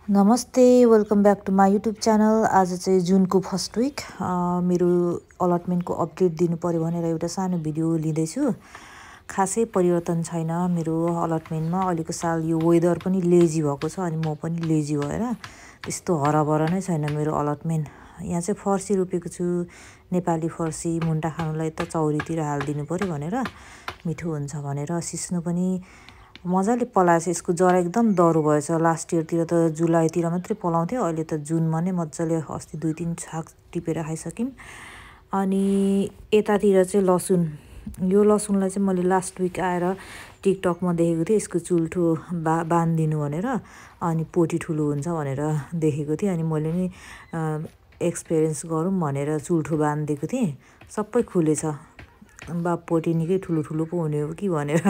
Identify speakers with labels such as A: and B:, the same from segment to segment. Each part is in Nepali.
A: नमस्ते, welcome back to my YouTube channel. आज चाहिँ जुनको फर्स्ट विक मेरो अलटमेन्टको अपडेट दिनु पऱ्यो भनेर एउटा सानो भिडियो लिँदैछु। खासै परिवर्तन छैन मेरो अलटमेन्टमा। अहिलेको साल यो वेदर पनि लेजी भएको छ अनि म पनि लेजी भएर त्यस्तो हरभर नै छैन मेरो अलटमेन्ट। यहाँ चाहिँ फर्सी रोपेको छु, नेपाली फर्सी। मुन्टा खानुलाई त चौरीतिर हालिदिनु पऱ्यो भनेर, मिठो हुन्छ भनेर। सिस्नो पनि मजाले पलाएछ, यसको जरा एकदम दह्रो भएछ। लास्ट इयरतिर त जुलाईतिर मात्रै पलाउँथ्यो, अहिले त जुनमा नै मजाले अस्ति 2-3 छाक टिपेर खाइसक्यौँ। अनि यतातिर चाहिँ लसुन, यो लसुनलाई चाहिँ मैले लास्ट विक आएर टिकटकमा देखेको थिएँ, यसको चुल्ठो बाँधिदिनु भनेर, अनि पोटी ठुलो हुन्छ भनेर देखेको थिएँ। अनि मैले नि एक्सपिरियन्स गरौँ भनेर चुल्ठो बाँधिदिएको थिएँ, सबै खुलेछ। पोटी निकै ठुलो ठुलो पो हुने हो कि भनेर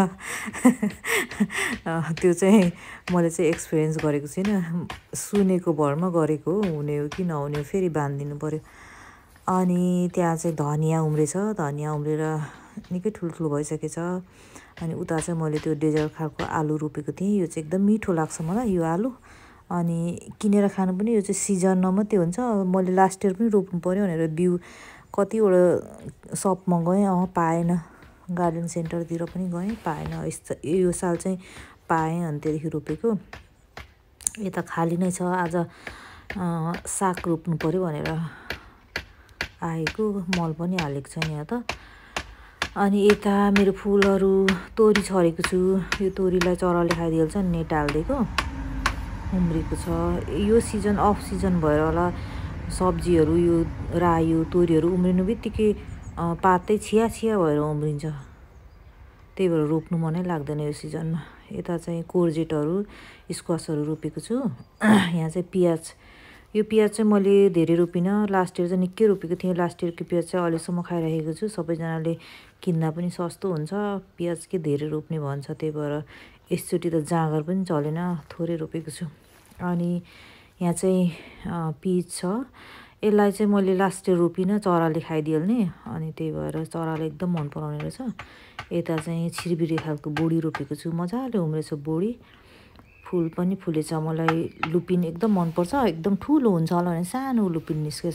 A: त्यो चाहिँ मैले चाहिँ एक्सपिरियन्स गरेको छुइनँ, सुनेको भरमा गरेको हो। हुने हो कि नहुने हो फेरि बाँधिदिनु पऱ्यो। अनि त्यहाँ चाहिँ धनियाँ उम्रेछ, धनियाँ उम्रेर निकै ठुलो भइसकेछ। अनि उता चाहिँ मैले त्यो डेजर्ट खालको आलु रोपेको थिएँ, यो चाहिँ एकदम मिठो लाग्छ मलाई यो आलु। अनि किनेर खानु पनि यो चाहिँ सिजनमा मात्रै हुन्छ। मैले लास्ट इयर पनि रोप्नु पऱ्यो भनेर बिउ कतिवटा सपमा गएँ, पाएन। गार्डन सेन्टरतिर पनि गएँ, पाएन। यो साल चाहिँ पाएँ, अनि त्यहाँदेखि रोपेको। यता खाली नै छ। आज साग रोप्नु पऱ्यो भनेर आएको, मल पनि हालेको छैन यहाँ त। अनि यता मेरो फुलहरू तोरी छरेको छु, यो तोरीलाई चराले खाइदिइहाल्छ, नेट हालिदिएको उम्रेको छ। यो सिजन अफ सिजन भएर होला, सब्जीहरू यो रायो तोरीहरू उम्रिनु बित्तिकै पातै छिया भएर उम्रिन्छ, त्यही भएर रोप्नु मनै लाग्दैन यो सिजनमा। यता चाहिँ कोर्जेटहरू स्क्वासहरू रोपेको छु। यहाँ चाहिँ पियाज, यो पियाज चाहिँ मैले धेरै रोपिनँ, लास्ट इयर चाहिँ निकै रोपेको थिएँ। लास्ट इयरको पियाज चाहिँ अहिलेसम्म खाइरहेको छु। सबैजनाले किन्दा पनि सस्तो हुन्छ, पियाज के धेरै रोप्ने भन्छ, त्यही भएर यसचोटि त जाँगर पनि चलेन, थोरै रोपेको छु। अनि यहाँ चाहिँ पिज छ, यसलाई चाहिँ मैले लास्ट इयर रोपिनँ, चराले खाइदिइहाल्ने, अनि त्यही भएर चराले एकदम मन पराउने रहेछ। यता चाहिँ छिरबिरे खालको बोडी रोपेको छु, मजाले उम्रेछ बोडी, फुल पनि फुलेछ। मलाई लुपिन एकदम मनपर्छ, एकदम ठुलो हुन्छ होला भने सानो लुपिन निस्केछ।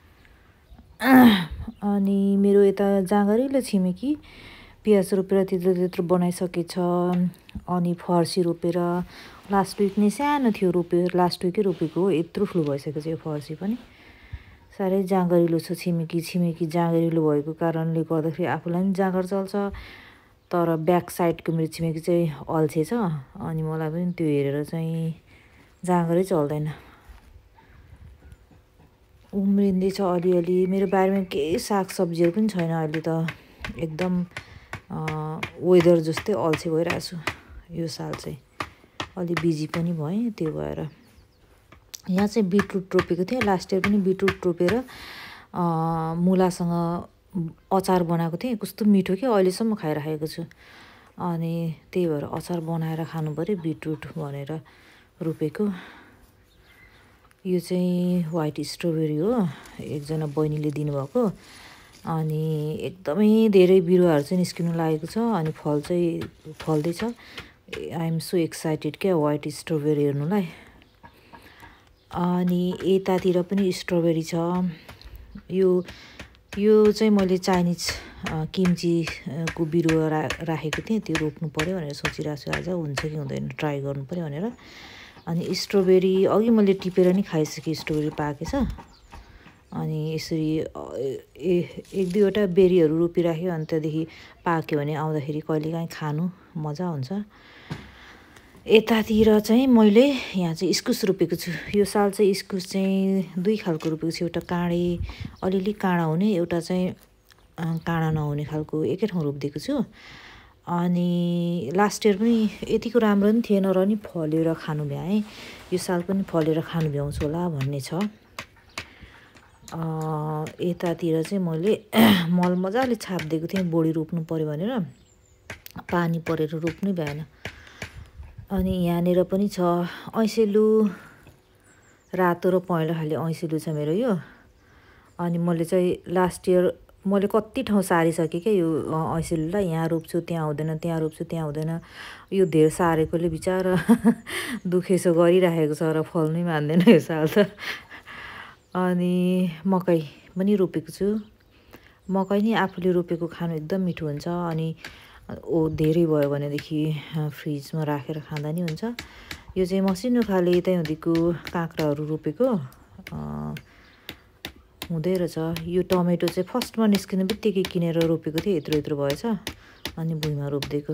A: अनि मेरो यता जाँगरिलो छिमेकी पियाज रोपेर त्यत्रो बनाइसकेछ। अनि फर्सी रोपेर लास्ट विक नै सानो थियो, लास्ट विकै रोपेको हो, यत्रो ठुलो भइसकेको छ यो फर्सी पनि। साह्रै जाँगरिलो छ, छिमेकी जाँगरिलो भएको कारणले गर्दाखेरि आफूलाई पनि जाँगर चल्छ, तर ब्याक साइडको मेरो छिमेकी चाहिँ अल्छे छ, अनि मलाई पनि त्यो हेरेर चाहिँ जाँगरै चल्दैन। उम्रिँदैछ अलिअलि। मेरो बारीमा केही सागसब्जीहरू पनि छैन अहिले त, एकदम वेदर जस्तै अल्छे भइरहेको छु यो साल चाहिँ। अलि बिजी पनि भएँ, त्यो भएर। यहाँ चाहिँ बिटरुट रोपेको थिएँ, लास्ट इयर पनि बिटरुट रोपेर मुलासँग अचार बनाएको थिएँ, कस्तो मिठो क्या, अहिलेसम्म खाइराखेको छु। अनि त्यही भएर अचार बनाएर खानु पऱ्यो बिटरुट भनेर रोपेको। यो चाहिँ व्हाइट स्ट्रबेरी हो, एकजना बहिनीले दिनुभएको। अनि एकदमै धेरै बिरुवाहरू चाहिँ निस्किनु लागेको छ, अनि फल चाहिँ फल्दैछ। आई एम सो एक्साइटेड क्या व्हाइट स्ट्रबेरी हेर्नुलाई। अनि यतातिर पनि स्ट्रबेरी छ। यो चाहिँ मैले चाइनिज किम्चीको बिरुवा राखेको थिएँ, त्यो रोप्नु पऱ्यो भनेर सोचिरहेको छु। आज हुन्छ कि हुँदैन ट्राई गर्नु पऱ्यो भनेर। अनि स्ट्रबेरी अघि मैले टिपेर नि खाइसकेँ, स्ट्रबेरी पाकेछ। अनि यसरी 1-2वटा बेरीहरू रोपिराख्यो, अनि त्यहाँदेखि पाक्यो भने आउँदाखेरि कहिलेकाहीँ खानु मजा हुन्छ। यतातिर चाहिँ मैले यहाँ चाहिँ इस्कुस रोपेको छु। यो साल चाहिँ इस्कुस चाहिँ 2 खालको रोपेको छु, एउटा काँडे अलिअलि काँडा हुने, एउटा चाहिँ काँडा नहुने खालको एकै ठाउँ रोपिदिएको छु। अनि लास्ट इयर पनि यतिको राम्रो पनि थिएन र नि फलेर खानु भ्याएँ, यो साल पनि फलेर खानु भ्याउँछु होला भन्ने छ। यतातिर चाहिँ मैले मल मजाले छापिदिएको थिएँ, बोडी रोप्नु पऱ्यो भनेर, पानी परेर रोप्नै भएन। अनि यहाँनिर पनि छ ऐँसेलु, रातो र पहेँलो खाले ऐँसेलु छ मेरो यो। अनि मैले चाहिँ लास्ट इयर मैले कति ठाउँ सारिसकेँ क्या यो ऐसेलुलाई। यहाँ रोप्छु त्यहाँ हुँदैन, त्यहाँ रोप्छु त्यहाँ हुँदैन। यो धेर सारेकोले बिचारा दुखेसो गरिराखेको छ र फल्नै मान्दैन यो साल त। अनि मकै पनि रोपेको छु। मकै नि आफूले रोपेको खानु एकदम मिठो हुन्छ। अनि धेरै भयो भनेदेखि फ्रिजमा राखेर खाँदा नि हुन्छ। यो चाहिँ मसिनो खाले त्यहीँदेखिको काँक्राहरू रोपेको हुँदै रहेछ। यो टमेटो चाहिँ फर्स्टमा निस्किने बित्तिकै किनेर रोपेको थिएँ, यत्रो यत्रो भएछ। अनि भुइँमा रोपिदिएको।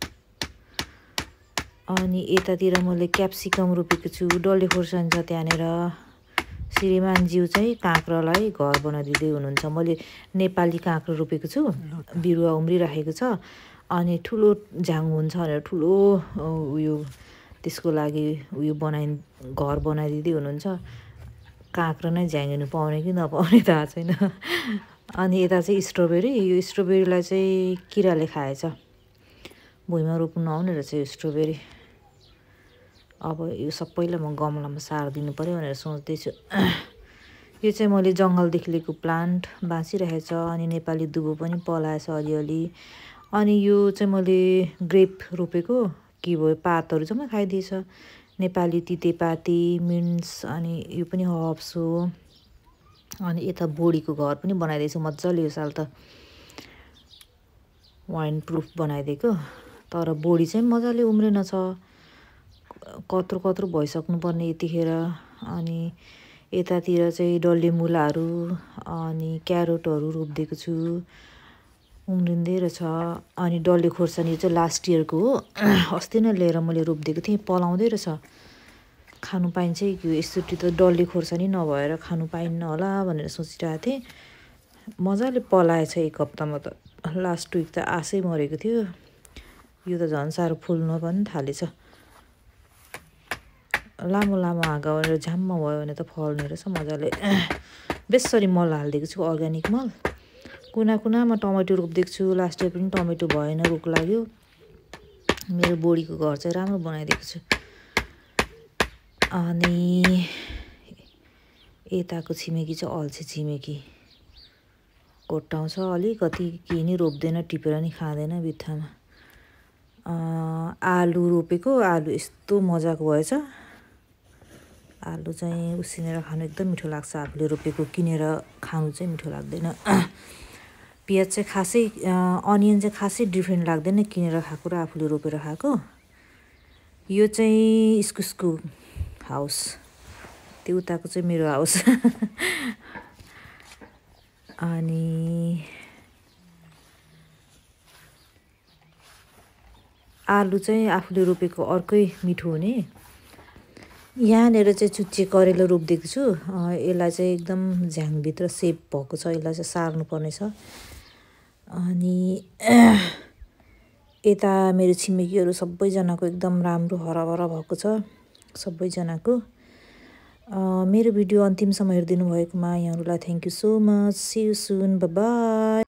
A: अनि यतातिर मैले क्याप्सिकम रोपेको छु, डल्ले खोर्सानी छ त्यहाँनिर। श्रीमानज्यू चाहिँ काँक्रालाई घर बनाइदिँदै हुनुहुन्छ। मैले नेपाली काँक्रा रोपेको छु, बिरुवा उम्रिराखेको छ। अनि ठुलो झाङ हुन्छ भनेर ठुलो उयो त्यसको लागि घर बनाइदिँदै हुनुहुन्छ। काँक्रा नै झ्याङ्गिनु पाउने कि नपाउने थाहा छैन। अनि यता चाहिँ स्ट्रबेरी, यो स्ट्रबेरीलाई चाहिँ किराले खाएछ। भुइँमा रोप्नु नआउने रहेछ यो स्ट्रबेरी। अब यो सबैलाई म गमलामा सारिदिनु पऱ्यो भनेर सोच्दैछु। यो चाहिँ मैले जङ्गलदेखि लिएको प्लान्ट बाँचिरहेछ। अनि नेपाली दुबो पनि पलाएछ अलिअलि। अनि यो चाहिँ मैले ग्रेप रोपेको, के भयो पातहरू जम्मै खाइदिएछ। नेपाली तितेपाती, मिन्ट्स, अनि यो पनि हर्ब्स हो। अनि यता बोडीको घर पनि बनाइदिएछु मजाले यो साल त, वाइन प्रुफ बनाइदिएको। तर बोडी चाहिँ मजाले उम्रेन छ, कत्रो कत्रो भइसक्नुपर्ने यतिखेर। अनि यतातिर चाहिँ डल्ले मुलाहरू अनि क्यारोटहरू रोपिदिएको छु, उम्रिँदै रहेछ। अनि डल्ले खोर्सानी चाहिँ लास्ट इयरको हो, अस्ति नै लिएर मैले रोपिदिएको थिएँ, पलाउँदै रहेछ। खानु पाइन्छ कि यसरी त डल्ले खोर्सानी नभएर खानु पाइन्न होला भनेर सोचिरहेको थिएँ। मजाले पलाएछ एक हप्तामा त। लास्ट विक त आशै मरेको थियो। यो त झन् साह्रो फुल्न पनि थालेछ। लामो लामो हाँगा गरेर झ्याम्म भयो भने त फल्ने रहेछ मजाले। बेसरी मल हालिदिएको छु, अर्ग्यानिक मल। कुना कुनामा टमेटो रोपिदिएको छु। लास्ट इयर पनि टमेटो भएन, रुख लाग्यो। मेरो बोडीको घर चाहिँ राम्रो बनाइदिएको छु। अनि यताको छिमेकी चाहिँ अल्छे छिमेकी, कोट्याउँछ अलिकति, केही नि रोप्दैन, टिपेर नि खाँदैन बित्थामा। आलु रोपेको, आलु यस्तो मजाको भएछ। आलु चाहिँ उसिनेर खानु एकदम मिठो लाग्छ, आफूले रोपेको। किनेर खानु चाहिँ मिठो लाग्दैन। पियाज चाहिँ खासै, अनियन चाहिँ खासै डिफ्रेन्ट लाग्दैन किनेर खाएको र आफूले रोपेर खाएको। यो चाहिँ इस्कुसको हाउस, त्यो उताको चाहिँ मेरो हाउस। अनि आलु चाहिँ आफूले रोपेको अर्कै मिठो हुने। यहाँनिर चाहिँ चुच्चे करेला रोपिदिएको छु। यसलाई चाहिँ एकदम झ्याङभित्र सेप भएको छ, यसलाई चाहिँ सार्नुपर्ने छ। अनि यता मेरो छिमेकीहरू सबैजनाको एकदम राम्रो हराभरा भएको छ सबैजनाको। मेरो भिडियो अन्तिमसम्म हेरिदिनु भएकोमा यहाँहरूलाई thank you so much. See you soon, bye by.